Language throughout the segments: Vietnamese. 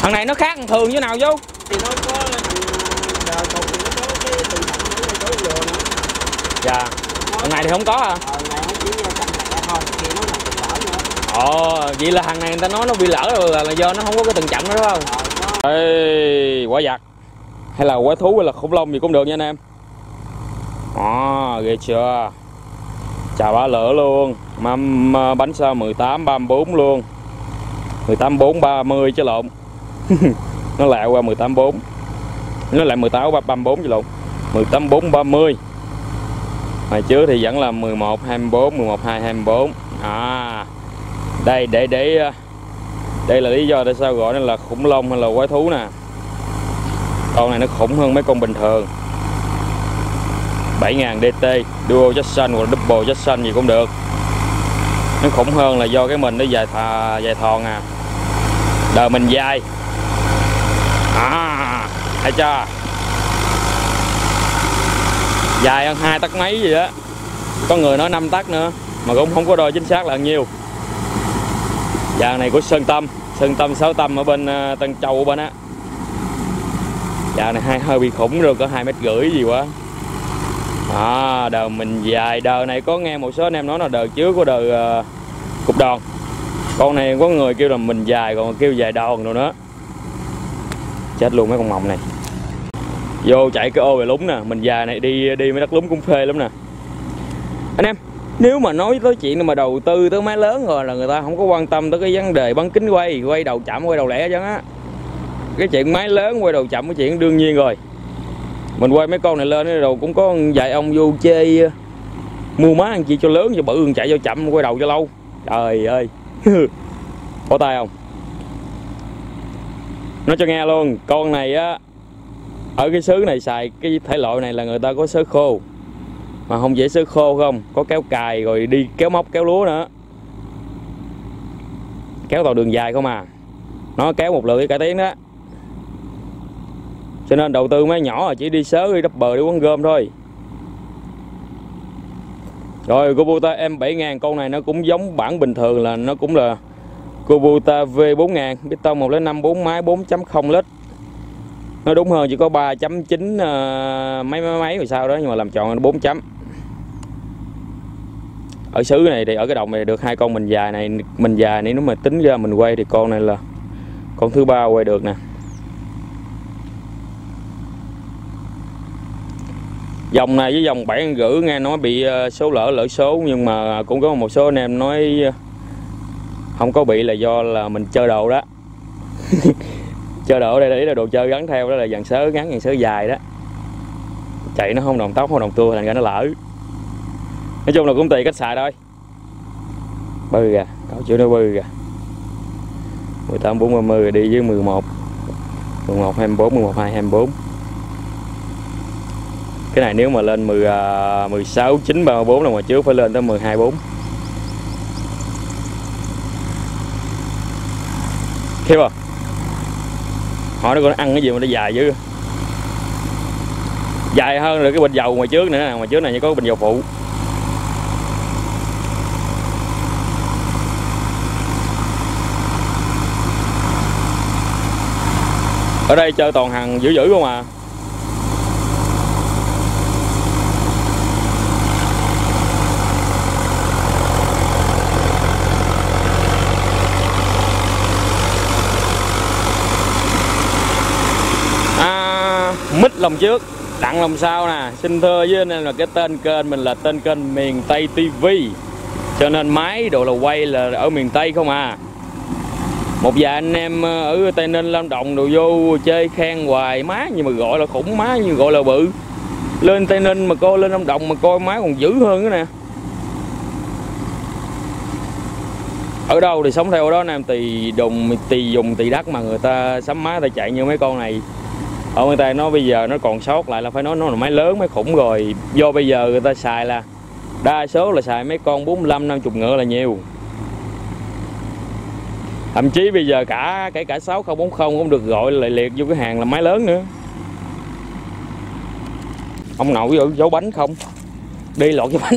Thằng này nó khác thằng thường như nào vô? Thì nó có thằng cột thì nó có cái từ thằng nó có lừa nữa. Dạ. Thằng này thì không có hả? Này nó chỉ chậm nhẹ thôi, kia nó là bị lỡ nữa. Ồ, vậy là thằng này người ta nói nó bị lỡ rồi là do nó không có cái từng chậm nữa đúng không? Ê, quả vặt hay là quả thú hay là khủng long gì cũng được nha anh em. Ghê chưa? Chà bá lửa luôn. Mâm bánh sao 18 34 luôn. 18 4 30 chứ lộn. Nó lẹo qua 18 4. Nó lại 18 34 chứ lộn. 18 4 30. Hồi trước thì vẫn là 11 24 11 2 24. Đây đây là lý do tại sao gọi nó là khủng long hay là quái thú nè. Con này nó khủng hơn mấy con bình thường. 7.000 DT, dual Jackson hoặc double Jackson gì cũng được. Nó khủng hơn là do cái mình nó dài thòn à. Đời mình dài. Thấy chưa? Dài hơn 2 tấc mấy gì đó. Có người nói 5 tấc nữa mà cũng không có đo chính xác là bao nhiêu. Vàng này của Sơn Tâm 6 Tâm ở bên Tân Châu ở bên á. Vàng này hơi bị khủng rồi, có 2,5 m gì quá. Đời mình dài. Đời này có nghe một số anh em nói là đời trước của đời cục đòn. Con này có người kêu là mình dài, còn kêu dài đòn rồi nữa. Chết luôn mấy con mòng này. Vô chạy cái ô về lúng nè. Mình dài này đi mấy đất lúng cũng phê lắm nè. Anh em, nếu mà nói tới chuyện mà đầu tư tới máy lớn rồi là người ta không có quan tâm tới cái vấn đề bắn kính quay đầu chậm, quay đầu lẻ chứ á. Cái chuyện máy lớn quay đầu chậm cái chuyện đương nhiên rồi. Mình quay mấy con này lên rồi cũng có vài ông vô chê mua má ăn chi cho lớn cho bự, chạy cho chậm quay đầu cho lâu. Trời ơi. Có tay không? Nói cho nghe luôn, con này á ở cái xứ này xài cái thể loại này là người ta có sớ khô. Mà không dễ sớ khô không, có kéo cài rồi đi kéo móc kéo lúa nữa. Kéo tàu đường dài không à. Nó kéo một lượt cái cải tiến đó. Cho nên đầu tư máy nhỏ là chỉ đi sớ đi đắp bờ đi quán gom thôi. Rồi Kubota M7000 con này nó cũng giống bản bình thường là nó cũng là Kubota V4000 piston 105 4 máy 4.0 lít. Nó đúng hơn chỉ có 3.9 mấy rồi sao đó, nhưng mà làm chọn là 4 chấm. Ở xứ này thì ở cái đồng này được 2 con mình dài này nếu mà tính ra mình quay thì con này là con thứ 3 quay được nè. Dòng này với dòng 7,5 nghe nói bị số lỡ số, nhưng mà cũng có một số anh em nói không có bị là do là mình chơi đồ đó. Chơi đồ đây là đồ chơi gắn theo đó là dàn sớ ngắn, dàn sớ dài đó. Chạy nó không đồng tóc không đồng tua thành ra nó lỡ. Nói chung là cũng tùy cách xài thôi. Bư kìa, cậu chịu nó bư kìa. 18 4 30 đi với 11 24 11 2 24. Cái này nếu mà lên 16 9 34 là ngoài trước phải lên tới 12 4. Khiếp à. Hỏi nó còn ăn cái gì mà nó dài dữ. Dài hơn là cái bình dầu ngoài trước nữa nè, ngoài trước này có bình dầu phụ. Ở đây chơi toàn hàng dữ không à. Mít lòng trước, đặng lòng sau nè. Xin thưa với anh em là cái tên kênh mình là tên kênh Miền Tây TV, cho nên máy đồ là quay là ở miền Tây không à. Một vài anh em ở Tây Ninh, Lâm Đồng đồ vô chơi khen hoài má nhưng mà gọi là khủng, má như gọi là bự. Lên Tây Ninh mà coi, lên Lâm Đồng mà coi máy còn dữ hơn nữa nè. Ở đâu thì sống theo đó anh em, tùy dùng tùy đất mà người ta sắm máy, người ta chạy như mấy con này. Ở người ta nói bây giờ nó còn sót lại là phải nói nó là máy lớn, máy khủng rồi. Do bây giờ người ta xài là đa số là xài mấy con 45 50 ngựa là nhiều. Thậm chí bây giờ kể cả 6040 cũng được gọi lại liệt vô cái hàng là máy lớn nữa. Ông nội ở dấu bánh không? Đi lọt dấu bánh.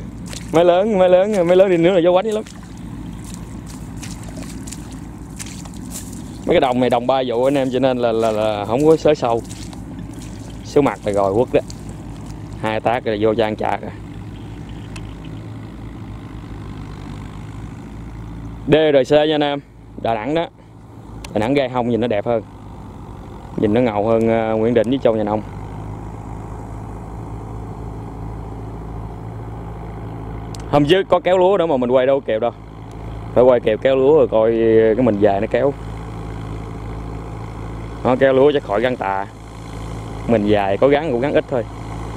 máy lớn đi nữa là dấu bánh lắm. Mấy cái đồng này đồng 3 vụ anh em, cho nên là không có xới sâu. Số mặt là rồi quất đó. 2 tác là vô trang chạc rồi. DRC nha anh em, Đà Nẵng đó. Đà Nẵng gai hông nhìn nó đẹp hơn, nhìn nó ngầu hơn Nguyễn Định với Châu Nhà Nông. Hôm trước có kéo lúa nữa mà mình quay đâu kèo đâu, phải quay kèo kéo lúa rồi coi cái mình dài nó kéo. Nó kéo lúa chắc khỏi gắn tà, mình dài có gắn cũng gắn ít thôi.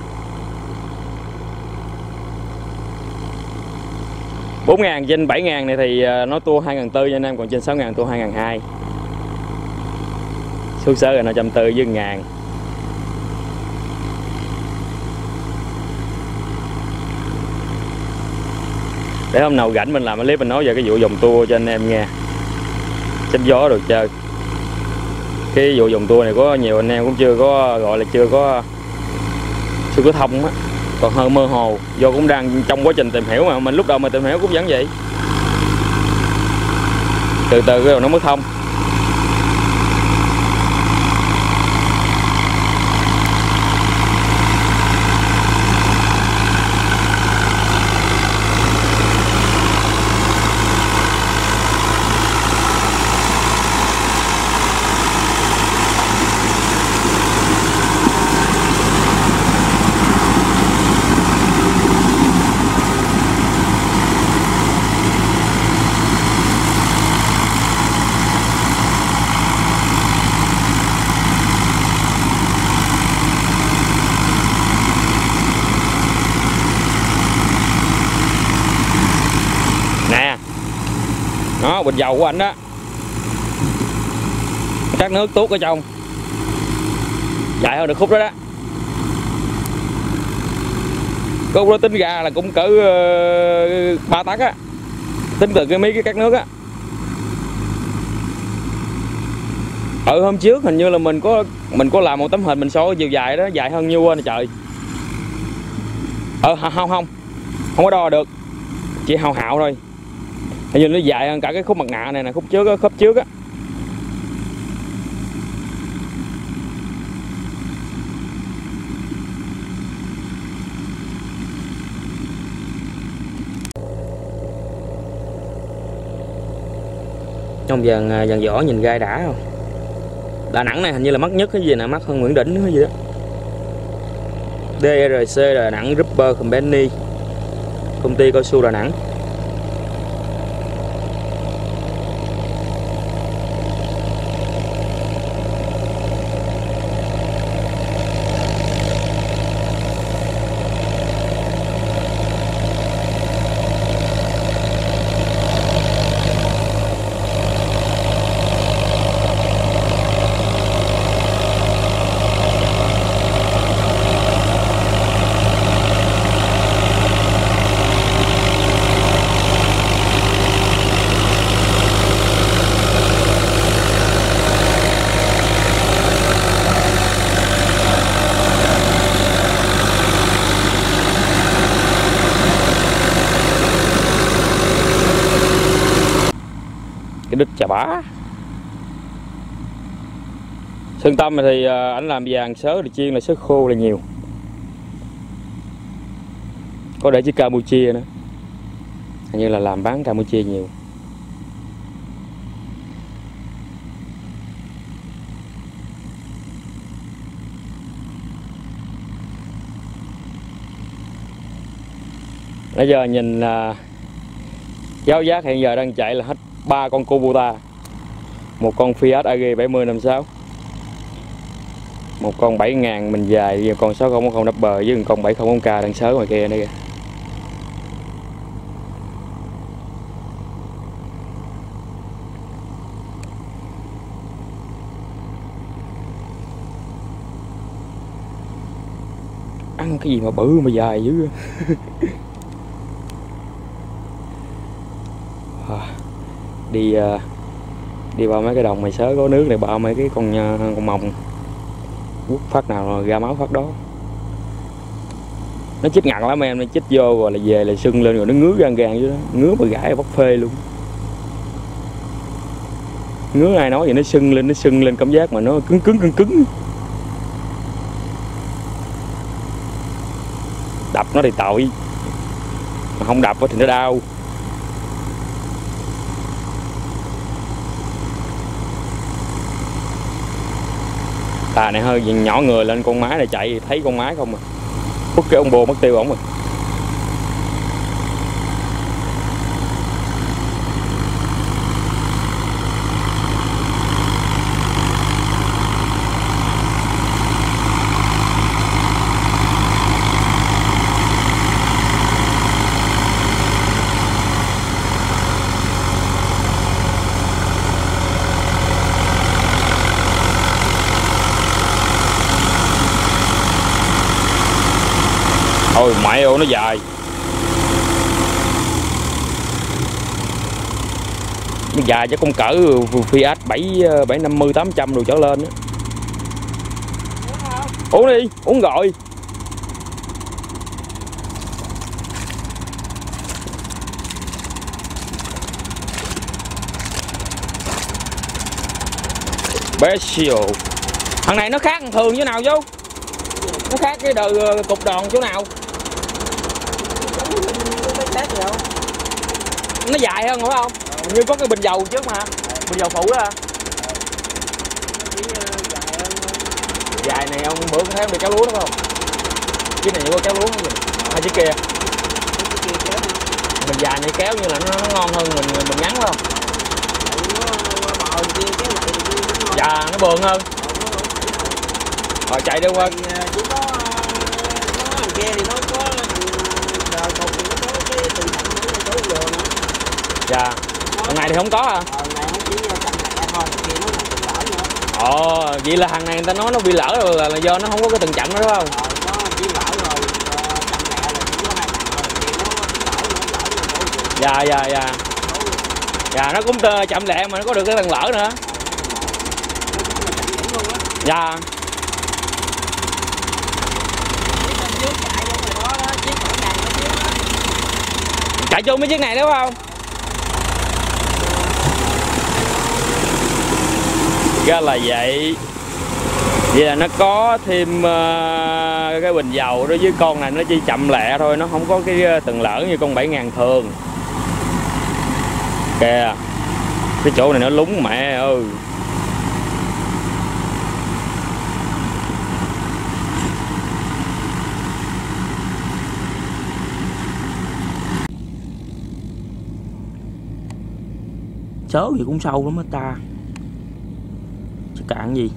$4.000 trên 7.000 này thì nó tua 2.400 nha anh em, còn trên 6.000 tua 2.200. Số sớ là 540 với 1.000. Để hôm nào rảnh mình làm clip mình nói về cái vụ dòng tua cho anh em nghe, tránh gió được chơi. Cái vụ dòng tua này có nhiều anh em cũng chưa có gọi là chưa có thông á, còn hơi mơ hồ, do cũng đang trong quá trình tìm hiểu mà mình lúc đầu mà tìm hiểu cũng vẫn vậy, từ từ rồi nó mới thông. Đó, bình dầu của anh đó, cắt nước tuốt ở trong, dài hơn được khúc đó đó. Khúc đó tính ra là cũng cỡ 3 tấc á, tính từ cái mấy cái cắt nước á. Hôm trước hình như là mình có làm một tấm hình mình so cái chiều dài đó, dài hơn nhiêu anh trời. Không có đo được, chỉ hào hạo thôi. Hình như nó dài hơn cả cái khúc mặt nạ này nè, khúc trước á, khớp trước á. Trong dàn vỏ nhìn gai đã không? Đà Nẵng này hình như là mắc nhất cái gì nè, mắc hơn Nguyễn Định nữa gì đó. DRC Đà Nẵng Rubber Company, công ty cao su Đà Nẵng. Cái đít chà bá. Sơn Tâm thì ảnh làm vàng sớ thì chiên là sớ khô là nhiều, có để chứ Campuchia nữa, hình như là làm bán Campuchia nhiều. Bây giờ nhìn giáo giác hiện giờ đang chạy là hết 3 con Kubota, một con Fiat AG 7056, một con 7.000 mình dài, một con 6010 đắp bờ với một con 701K đang sớ ngoài kia nữa kìa. Ăn cái gì mà bự mà dài dữ. Đi vào mấy cái đồng mày sớ có nước này, bao mấy cái con mồng quất phát nào ra máu phát đó. Nó chích ngặt lắm em, nó chích vô rồi là về là sưng lên rồi nó ngứa gan gan chứ đó, ngứa mà gãi bóc phê luôn. ngứa ai nói vậy, nó sưng lên cảm giác mà nó cứng. Đập nó thì tội, mà không đập thì nó đau. Tà này hơi nhỏ người lên con máy này chạy thấy con máy không à, hút cái ông bô mất tiêu ổng rồi. Ôi mẹ ơi nó dài. Nó dài chắc con cỡ Fiat 750 800 rồi trở lên á. Uống đi, uống rồi. Special. Thằng này nó khác thằng thường chứ nào chú? Nó khác cái đời cục đòn chỗ nào? Nó dài hơn phải không? Như có cái bình dầu trước mà, bình dầu phụ đó. Dài này ông bữa có thấy ông đi kéo lúa đúng không? Chiếc này có kéo lúa không vậy? Hai chiếc kia. Mình dài này kéo như là nó ngon hơn mình ngắn phải không? Dạ nó bường hơn. Rồi chạy đi qua. Chỉ có thằng kia thì nó có đời cục thì nó có cái từ thẳng nữa chỗ vừa nữa. Dạ. Thằng này thì không có à? Này nó chỉ chậm lẹ thôi, kia nó là từng lỡ nữa. Ồ, vậy là thằng này người ta nói nó bị lỡ rồi là do nó không có cái từng chậm đó đúng không? Nó chỉ lỡ rồi, chậm lẹ là chỉ có 2 chặng rồi, thì nó lỡ nữa. Dạ. Dạ nó cũng chậm lẹ mà nó có được cái lần lỡ nữa. Dạ. Chạy chung mấy chiếc này đúng không? Ra là vậy. Vậy là nó có thêm cái bình dầu đối với con này, nó chỉ chậm lẹ thôi, nó không có cái từng lỡ như con 7000 thường. Kìa, cái chỗ này nó lúng mẹ ơi. Sớ gì cũng sâu lắm á ta, chứ cạn gì.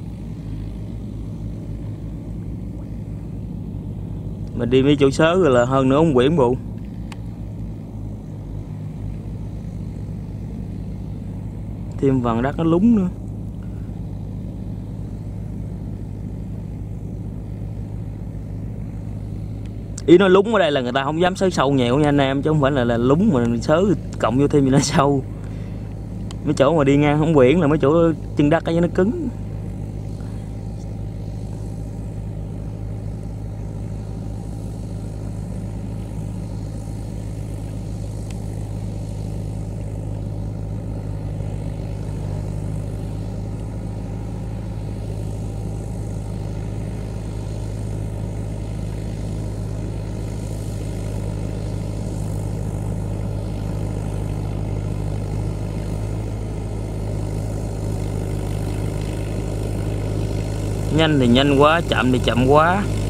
Mình đi mấy chỗ sớ rồi là hơn nữa ông quyển bộ. Thêm vàng đất nó lúng nữa. Ý nói lúng ở đây là người ta không dám sớ sâu nhiều nha anh em, chứ không phải là lúng mà sớ cộng vô thêm gì nó sâu. Mấy chỗ mà đi ngang không quyển là mấy chỗ chân đất ấy nó cứng. Nhanh thì nhanh quá, chậm thì chậm quá.